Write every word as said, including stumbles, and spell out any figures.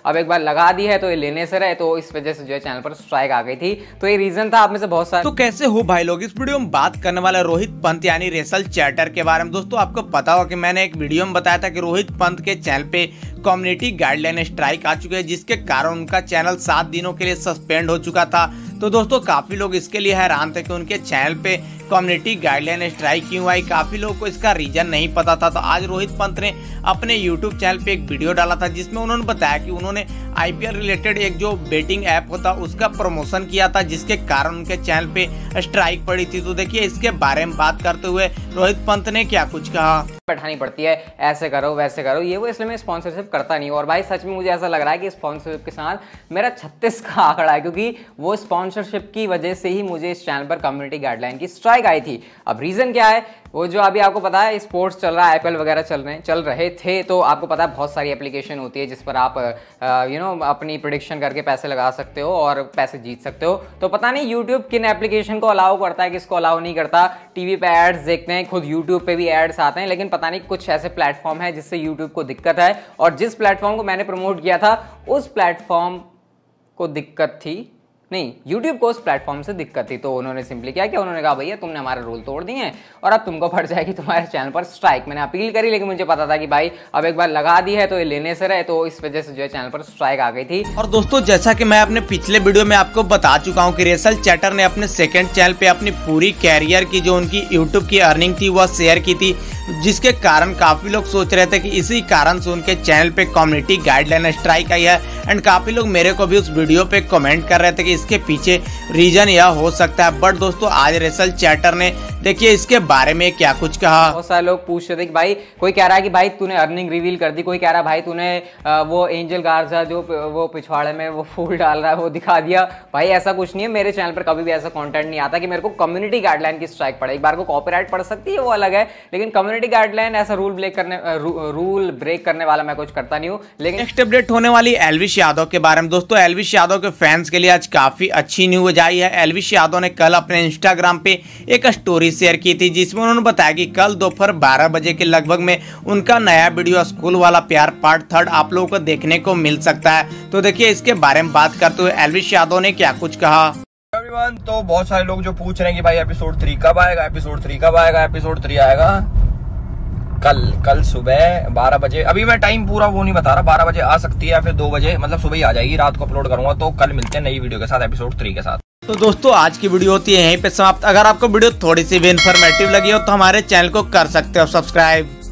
अब एक बार लगा दी है तो ये लेने से रहे, तो इस वजह से जो है चैनल पर स्ट्राइक आ गई थी। तो ये रीजन था। आप में से बहुत सारे तो कैसे हो भाई लोग, इस वीडियो में बात करने वाला रोहित पंत यानी रेसल चैटर के बारे में। दोस्तों आपको पता होगा कि मैंने एक वीडियो में बताया था कि रोहित पंत के चैनल पे कम्युनिटी गाइडलाइन स्ट्राइक आ चुके हैं, जिसके कारण उनका चैनल सात दिनों के लिए सस्पेंड हो चुका था। तो दोस्तों काफी लोग इसके लिए हैरान थे कि उनके चैनल पे कम्युनिटी गाइडलाइन स्ट्राइक क्यों आई। काफी लोगों को इसका रीजन नहीं पता था। तो आज रोहित पंत ने अपने यूट्यूब चैनल पे एक वीडियो डाला था, जिसमें उन्होंने बताया कि उन्होंने आईपीएल रिलेटेड एक जो बेटिंग ऐप होता उसका प्रमोशन किया था, जिसके कारण उनके चैनल पे स्ट्राइक पड़ी थी। तो देखिए इसके बारे में बात करते हुए रोहित पंत ने क्या कुछ कहा। बैठानी पड़ती है, ऐसे करो वैसे करो ये वो, इसलिए मैं स्पॉन्सरशिप करता नहीं हूँ। और भाई सच में मुझे ऐसा लग रहा है कि स्पॉन्सरशिप के साथ मेरा छत्तीस का आंकड़ा है, क्योंकि वो स्पॉन्सरशिप की वजह से ही मुझे इस चैनल पर कम्युनिटी गाइडलाइन की स्ट्राइक आई थी। अब रीजन क्या है, वो जो अभी आपको पता है स्पोर्ट्स चल रहा है, आईपीएल वगैरह चल रहे चल रहे थे, तो आपको पता है बहुत सारी एप्लीकेशन होती है जिस पर आप यू नो अपनी प्रेडिक्शन करके पैसे लगा सकते हो और पैसे जीत सकते हो। तो पता नहीं यूट्यूब किन एप्लीकेशन को अलाउ करता है, किसको अलाउ नहीं करता। टीवी पे एड्स देखते हैं, खुद यूट्यूब पे भी एड्स आते हैं, लेकिन पता नहीं कुछ ऐसे प्लेटफॉर्म है जिससे यूट्यूब को दिक्कत है। और जिस प्लेटफॉर्म को मैंने प्रमोट किया था उस प्लेटफॉर्म को दिक्कत थी नहीं, YouTube को उस प्लेटफॉर्म से दिक्कत थी। तो उन्होंने सिंपली क्या किया, उन्होंने कहा भैया तुमने हमारे रूल तोड़ दिए हैं और अब तुमको पड़ जाएगी तुम्हारे चैनल पर स्ट्राइक। मैंने अपील करी, लेकिन मुझे पता था कि भाई अब एक बार लगा दी है तो ये लेने से रहे, तो इस वजह से जो है चैनल पर स्ट्राइक आ गई थी। और दोस्तों जैसा कि मैं अपने पिछले वीडियो में आपको बता चुका हूँ कि रेसल चैटर ने अपने सेकंड चैनल पे अपनी पूरी कैरियर की जो उनकी यूट्यूब की अर्निंग थी वह शेयर की थी, जिसके कारण काफी लोग सोच रहे थे कि इसी कारण से उनके चैनल पे कम्युनिटी गाइडलाइन स्ट्राइक आई है। एंड काफी लोग मेरे को भी उस वीडियो पे कमेंट कर रहे थे कि इसके पीछे रीजन यह हो सकता है। बट दोस्तों आज रेसल चैटर ने देखिए इसके बारे में क्या कुछ कहा। बहुत सारे लोग पूछ रहे थे कि भाई, कोई कह रहा है कि भाई तूने अर्निंग रिवील कर दी, कोई कह रहा है भाई तूने वो एंजल गार्जा जो वो पिछवाड़े में वो फूल डाल रहा है वो दिखा दिया। भाई ऐसा कुछ नहीं है, मेरे चैनल पर कभी भी ऐसा कंटेंट नहीं आता कि मेरे को कम्युनिटी गाइडलाइन की स्ट्राइक पड़े। एक बार को कॉपीराइट पड़ सकती है वो अलग है, लेकिन कम्युनिटी गाइडलाइन ऐसा रूल ब्रेक करने रू, रूल ब्रेक करने वाला मैं कुछ करता नहीं हूँ। लेकिन नेक्स्ट अपडेट होने वाली एल्विश यादव के बारे में। दोस्तों एल्विश यादव के फैंस के लिए आज काफी अच्छी न्यूज आई है। एल्विश यादव ने कल अपने इंस्टाग्राम पे एक स्टोरी शेयर की थी, जिसमें उन्होंने बताया कि कल दोपहर बारह बजे के लगभग में उनका नया वीडियो स्कूल वाला प्यार पार्ट थर्ड आप लोगों को देखने को मिल सकता है। तो देखिए इसके बारे में बात करते हुए एल्विश यादव ने क्या कुछ कहा। तो बहुत सारे लोग जो पूछ रहे हैं कि भाई एपिसोड थ्री कब आएगा, एपिसोड थ्री कब आएगा। एपिसोड थ्री आएगा कल कल सुबह बारह बजे। अभी मैं टाइम पूरा वो नहीं बता रहा, बारह बजे आ सकती है या फिर दो बजे, मतलब सुबह ही आ जाएगी, रात को अपलोड करूंगा। तो कल मिलते हैं नई वीडियो के साथ, एपिसोड थ्री के साथ। तो दोस्तों आज की वीडियो होती है यहीं पे समाप्त। अगर आपको वीडियो थोड़ी सी भी इन्फॉर्मेटिव लगी हो तो हमारे चैनल को कर सकते हो सब्सक्राइब।